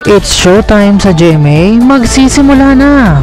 It's showtime sa GMA, magsisimula na!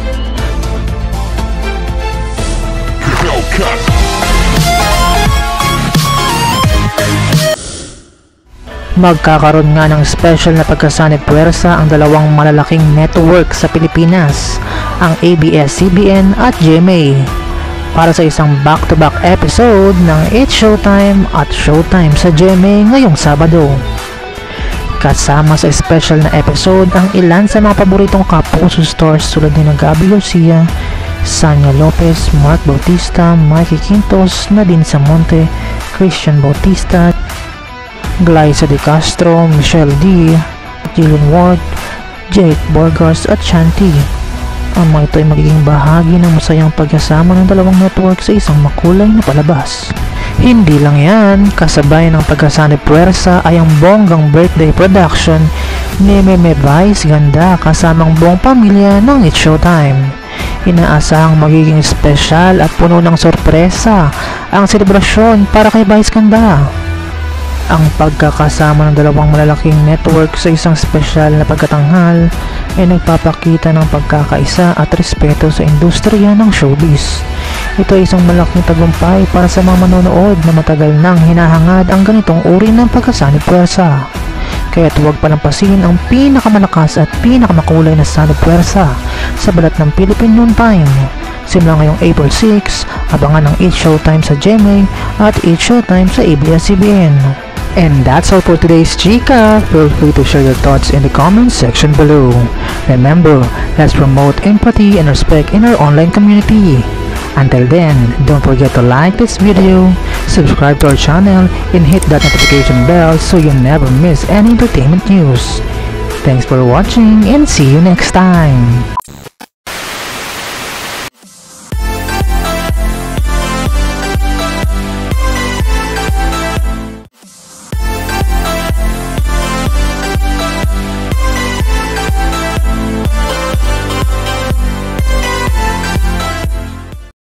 Magkakaroon nga ng special na pagkasanib puwersa ang dalawang malalaking network sa Pilipinas, ang ABS-CBN at GMA, para sa isang back-to-back episode ng It's Showtime at Showtime sa GMA ngayong Sabado. Kasama sa special na episode ang ilan sa mga paboritong Kapuso stars tulad ni Gabby Garcia, Sanya Lopez, Mark Bautista, Mikey Quintos, Nadine Samonte, Christian Bautista, Glyza De Castro, Michelle D, Jillian Ward, Jake Borgas at Shanti. Ang mga ito ay magiging bahagi ng masayang pagkasama ng dalawang network sa isang makulay na palabas. Hindi lang yan, kasabay ng pagkasanib puwersa ay ang bonggang birthday production ni Meme Vice Ganda kasamang buong pamilya ng It's Showtime. Inaasahang magiging special at puno ng sorpresa ang selebrasyon para kay Vice Ganda. Ang pagkakasama ng dalawang malalaking network sa isang special na pagkatanghal ay nagpapakita ng pagkakaisa at respeto sa industriya ng showbiz. Ito ay isang malaking tagumpay para sa mga manonood na matagal nang hinahangad ang ganitong uri ng pagkasanib puwersa. Kaya't huwag palampasin ang pinakamalakas at pinakamakulay na sanib puwersa sa balat ng Philippine Noontime. Simula ngayong April 6, abangan ang It's Showtime sa GMA at It's Showtime sa ABS-CBN. And that's all for today's Chika. Feel free to share your thoughts in the comments section below. Remember, let's promote empathy and respect in our online community. Until then, don't forget to like this video, subscribe to our channel, and hit that notification bell so you never miss any entertainment news. Thanks for watching and see you next time.